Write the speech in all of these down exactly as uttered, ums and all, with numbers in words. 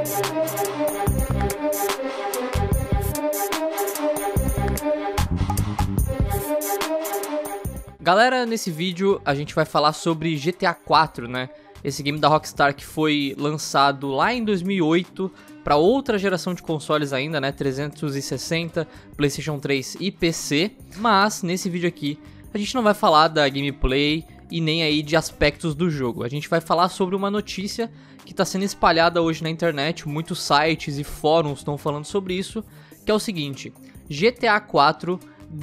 Galera, nesse vídeo a gente vai falar sobre G T A quatro, né? Esse game da Rockstar que foi lançado lá em dois mil e oito para outra geração de consoles ainda, né? trezentos e sessenta, PlayStation três e P C. Mas nesse vídeo aqui a gente não vai falar da gameplay e nem aí de aspectos do jogo. A gente vai falar sobre uma notícia que está sendo espalhada hoje na internet, muitos sites e fóruns estão falando sobre isso, que é o seguinte: G T A quatro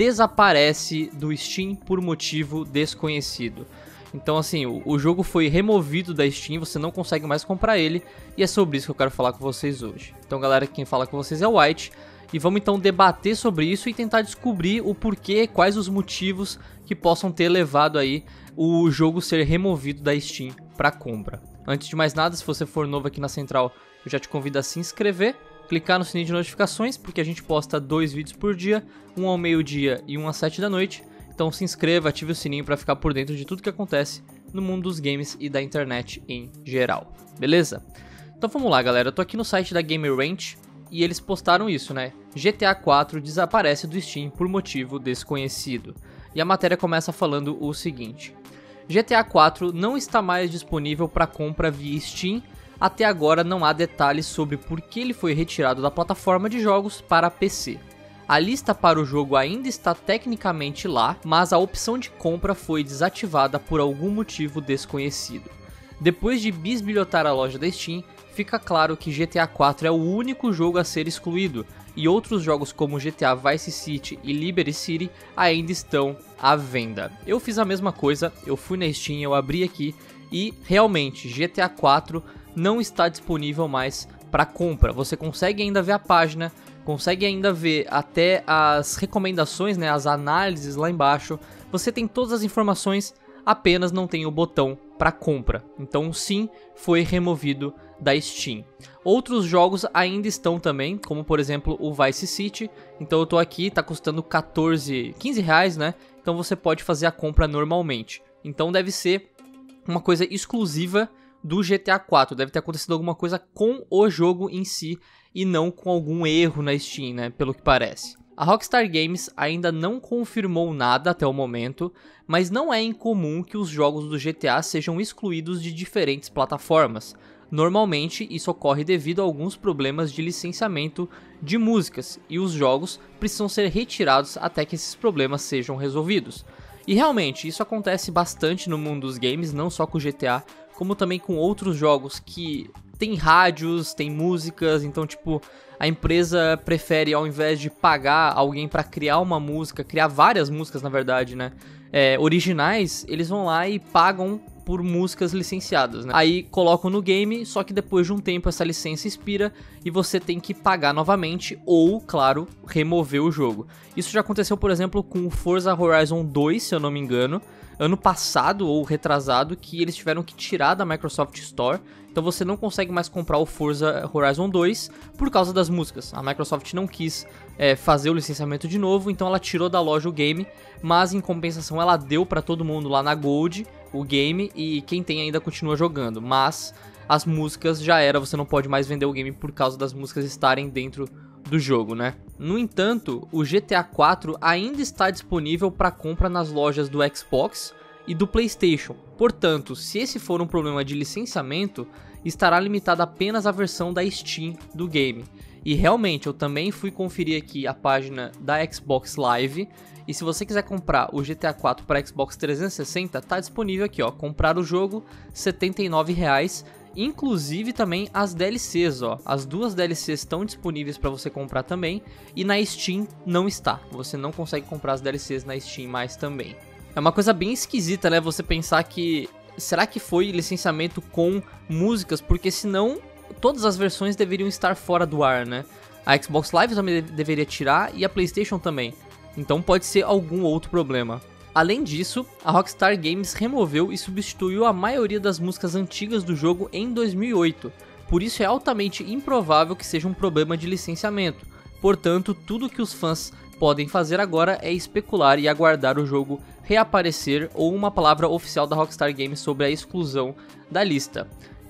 desaparece do Steam por motivo desconhecido. Então assim, o, o jogo foi removido da Steam, você não consegue mais comprar ele, e é sobre isso que eu quero falar com vocês hoje. Então galera, quem fala com vocês é o White, e vamos então debater sobre isso e tentar descobrir o porquê, quais os motivos que possam ter levado aí o jogo ser removido da Steam para compra. Antes de mais nada, se você for novo aqui na Central, eu já te convido a se inscrever, clicar no sininho de notificações, porque a gente posta dois vídeos por dia, um ao meio-dia e um às sete da noite. Então se inscreva, ative o sininho para ficar por dentro de tudo que acontece no mundo dos games e da internet em geral, beleza? Então vamos lá, galera, eu tô aqui no site da GamerRanch e eles postaram isso, né? G T A quatro desaparece do Steam por motivo desconhecido. E a matéria começa falando o seguinte: G T A quatro não está mais disponível para compra via Steam. Até agora não há detalhes sobre por que ele foi retirado da plataforma de jogos para P C. A lista para o jogo ainda está tecnicamente lá, mas a opção de compra foi desativada por algum motivo desconhecido. Depois de bisbilhotar a loja da Steam, fica claro que G T A quatro é o único jogo a ser excluído, e outros jogos como G T A Vice City e Liberty City ainda estão à venda. Eu fiz a mesma coisa, eu fui na Steam, eu abri aqui e realmente G T A quatro não está disponível mais para compra. Você consegue ainda ver a página, consegue ainda ver até as recomendações, né, as análises lá embaixo. Você tem todas as informações, apenas não tem o botão para compra. Então sim, foi removido da Steam. Outros jogos ainda estão também, como por exemplo o Vice City. Então eu tô aqui, tá custando quatorze, quinze reais, né? Então você pode fazer a compra normalmente. Então deve ser uma coisa exclusiva do G T A quatro, deve ter acontecido alguma coisa com o jogo em si e não com algum erro na Steam, né, pelo que parece. A Rockstar Games ainda não confirmou nada até o momento, mas não é incomum que os jogos do G T A sejam excluídos de diferentes plataformas. Normalmente isso ocorre devido a alguns problemas de licenciamento de músicas, e os jogos precisam ser retirados até que esses problemas sejam resolvidos. E realmente isso acontece bastante no mundo dos games, não só com o G T A, como também com outros jogos que tem rádios, tem músicas. Então tipo, a empresa prefere, ao invés de pagar alguém para criar uma música, criar várias músicas na verdade, né, é, originais, eles vão lá e pagam por músicas licenciadas, né? Aí colocam no game, só que depois de um tempo essa licença expira e você tem que pagar novamente ou, claro, remover o jogo. Isso já aconteceu, por exemplo, com o Forza Horizon dois, se eu não me engano, ano passado ou retrasado, que eles tiveram que tirar da Microsoft Store. Então você não consegue mais comprar o Forza Horizon dois por causa das músicas. A Microsoft não quis é, fazer o licenciamento de novo, então ela tirou da loja o game, mas em compensação ela deu para todo mundo lá na Gold o game, e quem tem ainda continua jogando, mas as músicas já era, você não pode mais vender o game por causa das músicas estarem dentro do jogo, né? No entanto, o G T A quatro ainda está disponível para compra nas lojas do Xbox e do PlayStation. Portanto, se esse for um problema de licenciamento, estará limitado apenas à versão da Steam do game. E realmente, eu também fui conferir aqui a página da Xbox Live, e se você quiser comprar o G T A quatro para Xbox trezentos e sessenta, tá disponível aqui, ó, comprar o jogo, setenta e nove reais, inclusive também as D L Cs, ó, as duas D L Cs estão disponíveis para você comprar também, e na Steam não está, você não consegue comprar as D L Cs na Steam mais também. É uma coisa bem esquisita, né, você pensar que, será que foi licenciamento com músicas, porque senão todas as versões deveriam estar fora do ar, né? A Xbox Live também deveria tirar e a PlayStation também. Então pode ser algum outro problema. Além disso, a Rockstar Games removeu e substituiu a maioria das músicas antigas do jogo em dois mil e oito. Por isso é altamente improvável que seja um problema de licenciamento. Portanto, tudo que os fãs podem fazer agora é especular e aguardar o jogo reaparecer ou uma palavra oficial da Rockstar Games sobre a exclusão da lista.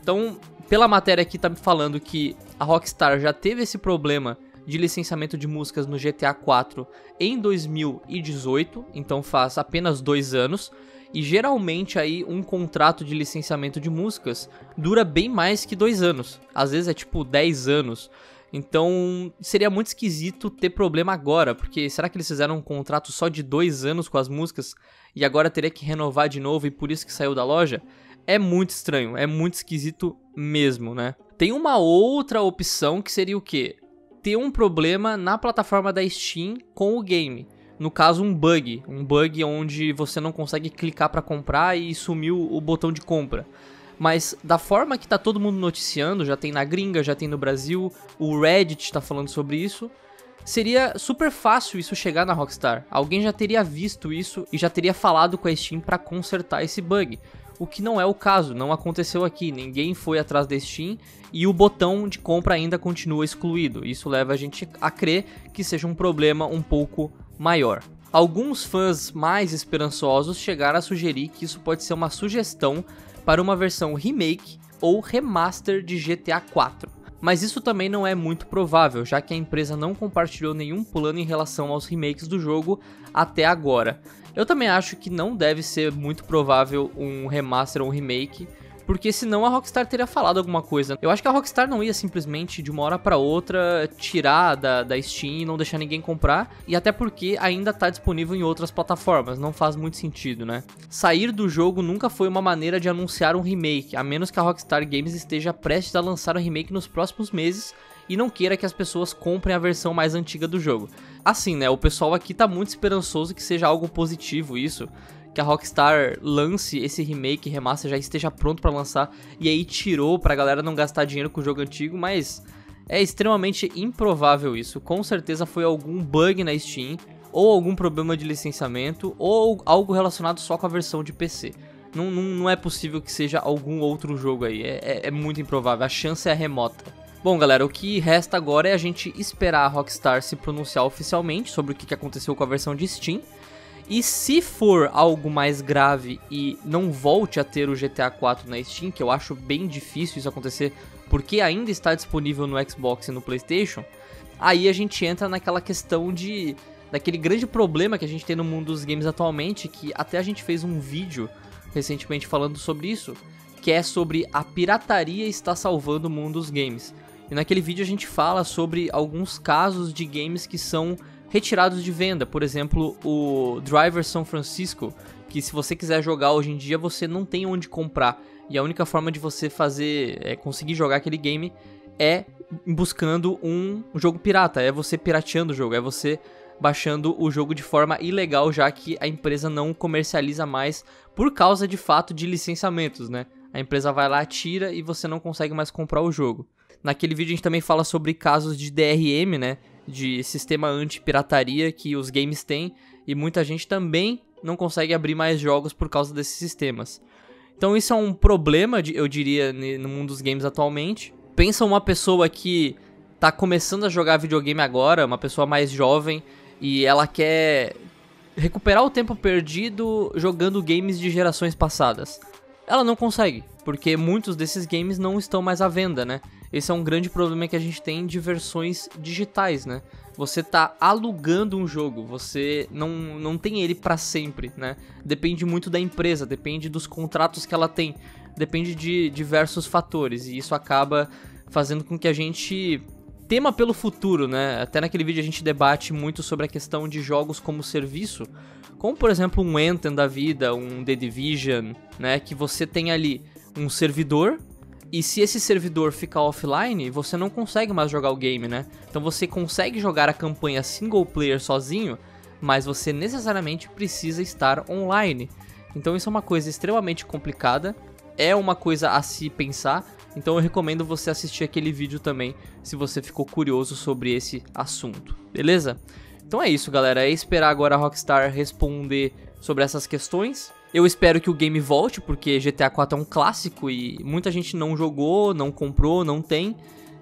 Então, pela matéria aqui tá me falando que a Rockstar já teve esse problema de licenciamento de músicas no G T A quatro em dois mil e dezoito, então faz apenas dois anos, e geralmente aí um contrato de licenciamento de músicas dura bem mais que dois anos, às vezes é tipo dez anos, então seria muito esquisito ter problema agora, porque será que eles fizeram um contrato só de dois anos com as músicas e agora teria que renovar de novo e por isso que saiu da loja? É muito estranho, é muito esquisito mesmo, né? Tem uma outra opção que seria o quê? Ter um problema na plataforma da Steam com o game. No caso, um bug. Um bug onde você não consegue clicar para comprar e sumiu o botão de compra. Mas da forma que tá todo mundo noticiando, já tem na gringa, já tem no Brasil, o Reddit tá falando sobre isso, seria super fácil isso chegar na Rockstar. Alguém já teria visto isso e já teria falado com a Steam para consertar esse bug. O que não é o caso, não aconteceu aqui, ninguém foi atrás da Steam e o botão de compra ainda continua excluído. Isso leva a gente a crer que seja um problema um pouco maior. Alguns fãs mais esperançosos chegaram a sugerir que isso pode ser uma sugestão para uma versão remake ou remaster de G T A quatro. Mas isso também não é muito provável, já que a empresa não compartilhou nenhum plano em relação aos remakes do jogo até agora. Eu também acho que não deve ser muito provável um remaster ou um remake, porque senão a Rockstar teria falado alguma coisa. Eu acho que a Rockstar não ia simplesmente de uma hora pra outra tirar da, da Steam e não deixar ninguém comprar, e até porque ainda tá disponível em outras plataformas, não faz muito sentido, né? Sair do jogo nunca foi uma maneira de anunciar um remake, a menos que a Rockstar Games esteja prestes a lançar um remake nos próximos meses e não queira que as pessoas comprem a versão mais antiga do jogo. Assim, né, o pessoal aqui tá muito esperançoso que seja algo positivo isso, que a Rockstar lance esse remake, remaster, já esteja pronto pra lançar, e aí tirou pra galera não gastar dinheiro com o jogo antigo, mas é extremamente improvável isso. Com certeza foi algum bug na Steam, ou algum problema de licenciamento, ou algo relacionado só com a versão de P C. Não, não, não é possível que seja algum outro jogo aí, é, é, é muito improvável, a chance é remota. Bom, galera, o que resta agora é a gente esperar a Rockstar se pronunciar oficialmente sobre o que aconteceu com a versão de Steam. E se for algo mais grave e não volte a ter o G T A quatro na Steam, que eu acho bem difícil isso acontecer, porque ainda está disponível no Xbox e no PlayStation, aí a gente entra naquela questão de... daquele grande problema que a gente tem no mundo dos games atualmente, que até a gente fez um vídeo recentemente falando sobre isso, que é sobre a pirataria está salvando o mundo dos games. E naquele vídeo a gente fala sobre alguns casos de games que são retirados de venda. Por exemplo, o Driver São Francisco, que se você quiser jogar hoje em dia, você não tem onde comprar. E a única forma de você fazer, é, conseguir jogar aquele game é buscando um jogo pirata. É você pirateando o jogo, é você baixando o jogo de forma ilegal, já que a empresa não comercializa mais por causa de fato de licenciamentos, né? A empresa vai lá, tira e você não consegue mais comprar o jogo. Naquele vídeo a gente também fala sobre casos de D R M, né, de sistema anti-pirataria que os games têm, e muita gente também não consegue abrir mais jogos por causa desses sistemas. Então isso é um problema, eu diria, no mundo dos games atualmente. Pensa uma pessoa que tá começando a jogar videogame agora, uma pessoa mais jovem, e ela quer recuperar o tempo perdido jogando games de gerações passadas. Ela não consegue, porque muitos desses games não estão mais à venda, né? Esse é um grande problema que a gente tem de versões digitais, né? Você tá alugando um jogo, você não, não tem ele pra sempre, né? Depende muito da empresa, depende dos contratos que ela tem, depende de diversos fatores, e isso acaba fazendo com que a gente tema pelo futuro, né? Até naquele vídeo a gente debate muito sobre a questão de jogos como serviço, como por exemplo um Anthem da vida, um The Division, né? Que você tem ali um servidor, e se esse servidor ficar offline, você não consegue mais jogar o game, né? Então você consegue jogar a campanha single player sozinho, mas você necessariamente precisa estar online. Então isso é uma coisa extremamente complicada, é uma coisa a se pensar, então eu recomendo você assistir aquele vídeo também, se você ficou curioso sobre esse assunto, beleza? Então é isso, galera, é esperar agora a Rockstar responder sobre essas questões. Eu espero que o game volte, porque G T A quatro é um clássico e muita gente não jogou, não comprou, não tem.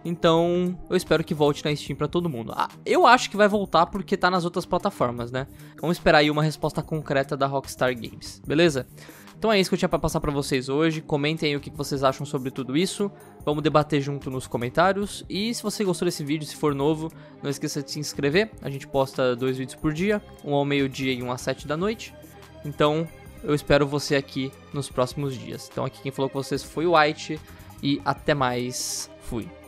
Então eu espero que volte na Steam pra todo mundo. Ah, eu acho que vai voltar porque tá nas outras plataformas, né? Vamos esperar aí uma resposta concreta da Rockstar Games, beleza? Então é isso que eu tinha pra passar pra vocês hoje. Comentem aí o que vocês acham sobre tudo isso. Vamos debater junto nos comentários. E se você gostou desse vídeo, se for novo, não esqueça de se inscrever. A gente posta dois vídeos por dia, um ao meio-dia e um às sete da noite. Então eu espero você aqui nos próximos dias. Então aqui quem falou com vocês foi o White. E até mais. Fui.